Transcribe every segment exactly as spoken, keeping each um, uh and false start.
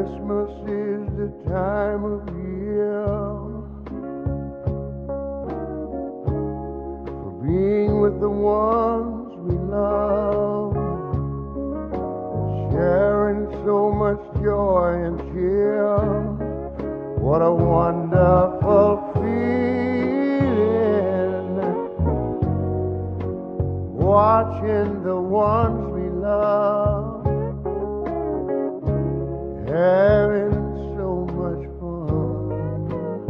Christmas is the time of year for being with the ones we love, sharing so much joy and cheer. What a wonderful feeling, watching the ones we love having so much fun.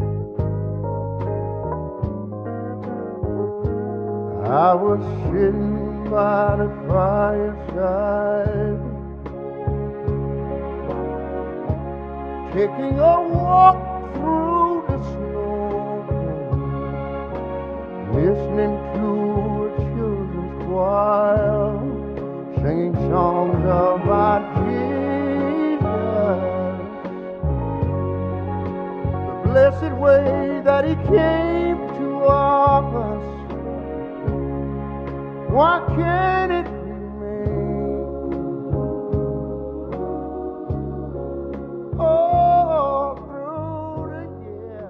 I was sitting by the fireside, taking a walk through the snow, listening to a children's choir, singing songs about Jesus, the blessed way that he came to us. Why can't it remain? All through the year.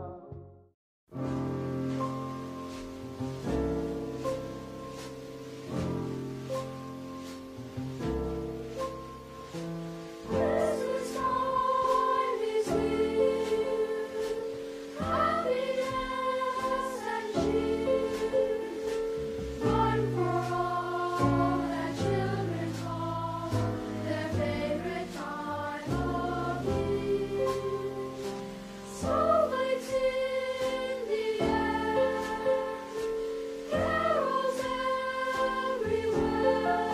Christmas time is here, happiness and cheer, fun for all that children call their favorite time of year. Snowflakes in the air, carols everywhere.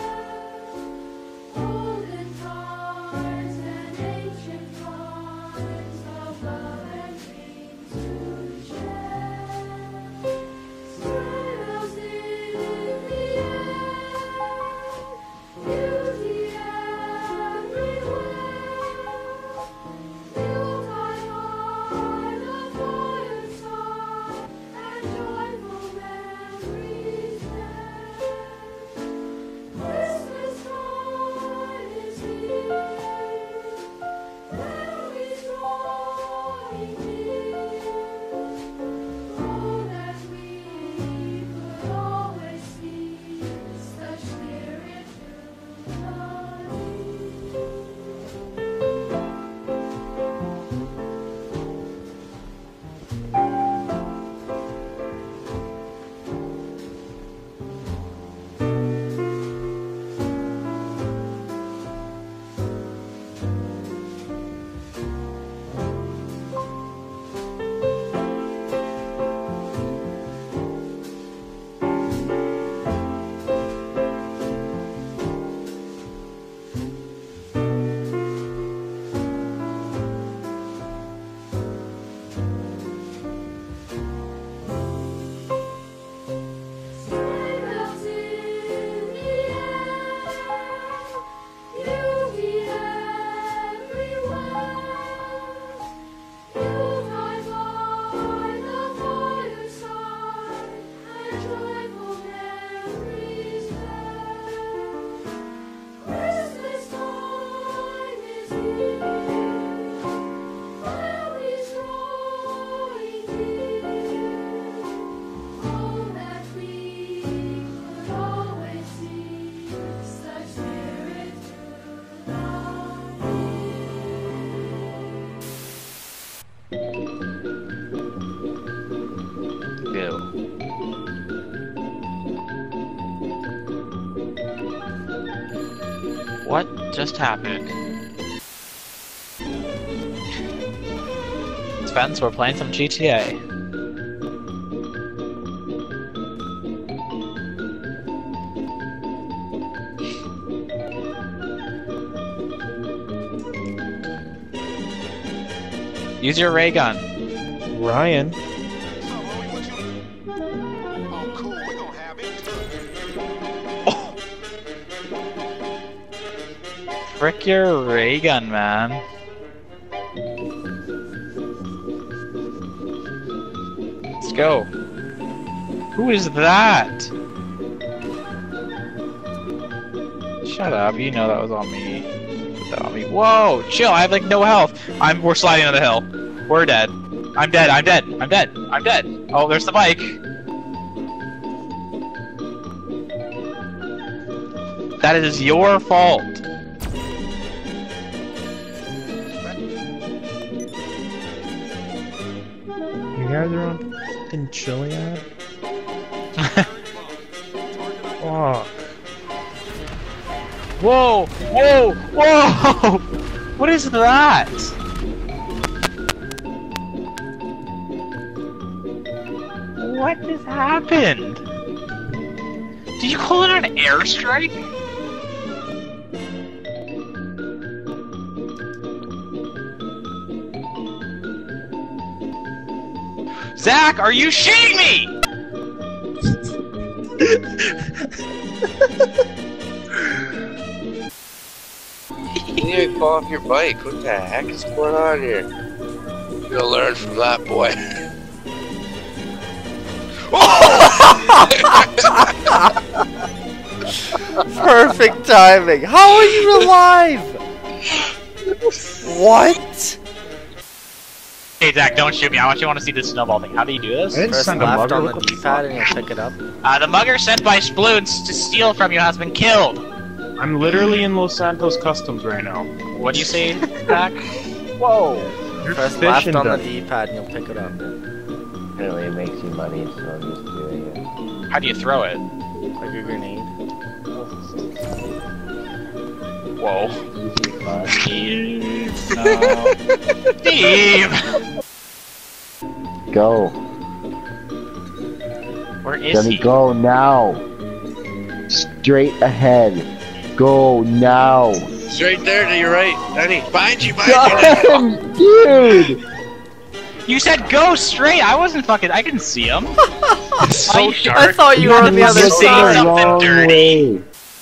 Olden times and ancient times of love and dreams to share. Sleigh bells in the air, beauty everywhere. Yuletide by the fireside, and joyful memories there. Christmas time is here, families drawing near. Oh, that we could always see such spirit through the Sleigh bells in the air, beauty everywhere. Yuletide by the fireside, and joyful memories there. Christmas time is here, families drawing near. Oh, that we could always see such spirit through the Ew. What just happened? Spence, we're playing some G T A. Use your ray gun. Ryan. Frick your ray gun, man. Let's go. Who is that? Shut up, you know that was all me. on me. Whoa, chill. I have like no health. I'm. We're sliding on the hill. We're dead. I'm dead. I'm dead. I'm dead. I'm dead. Oh, there's the bike. That is your fault. You guys are on fucking Chiliad? Fuck. Whoa! Whoa! Whoa! What is that? What has happened? Did you call it an airstrike? Zach, are you shitting me? You need to fall off your bike. What the heck is going on here? You're gonna learn from that boy. Perfect timing. How are you alive? What? Hey Zach, don't shoot me. I want you want to see this snowball thing. How do you do this? I didn't Press send a left mugger. on the What the D-pad and you'll pick it up. Uh, the mugger sent by Sploons to steal from you has been killed. I'm literally in Los Santos Customs right now. What do you say, Zach? Whoa. You're Press left fishing on the them. D-pad and you'll pick it up. Apparently it makes you money, so I'm just doing it. How do you throw it? Like a grenade. Whoa. Easy fun. Steve. No. Steve. Go. Where is Johnny, he? go now. Straight ahead. Go now. It's right there to your right. Danny, behind you, behind God, dude! You said go straight. I wasn't fucking. I didn't see him. So I, dark. I thought you were on the You other had to say side. something dirty.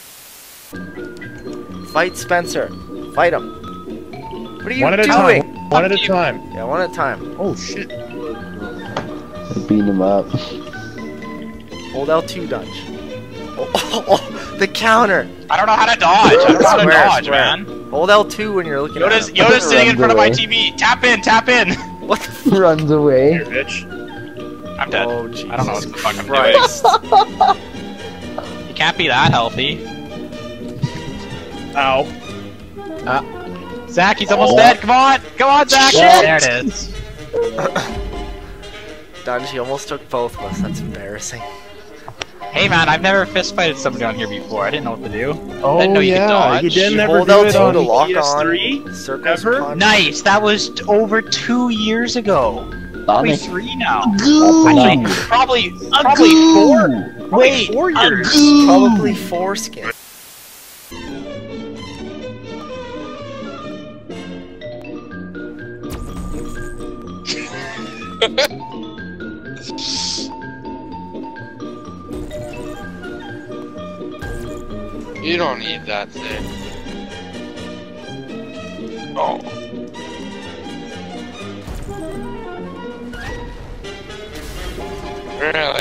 Fight Spencer. Fight him. What are you One at a doing? time. One at a you. time. Yeah, one at a time. Oh shit. Beat him up. Hold L two, Dutch. Oh, oh, oh, the counter. I don't know how to dodge. I don't know how to Square, dodge, square. man. Hold L two when you're looking Yoda's at him. Yoda's sitting in front of my Runs T V. Tap in, tap in. What the Runs away. Here, bitch. I'm dead. Oh, Jesus I don't know what the fuck I'm Christ. doing. You can't be that healthy. Ow. Zach, he's almost Oh. dead. Come on, come on, Zach. Shit. There it is. Dunge, he almost took both of us. That's embarrassing. Hey man, I've never fist fighted somebody on here before. I didn't know what to do. Oh Didn't know you could yeah, dodge. you didn't You ever hold do L it two on to lock P S three? on. Circles Ever? punch. Nice. That was t- over two years ago. Probably Sonic. three now. Goo. Actually, probably probably four. Probably Wait, four years. Probably foreskin. You don't need that thing. Oh. Really?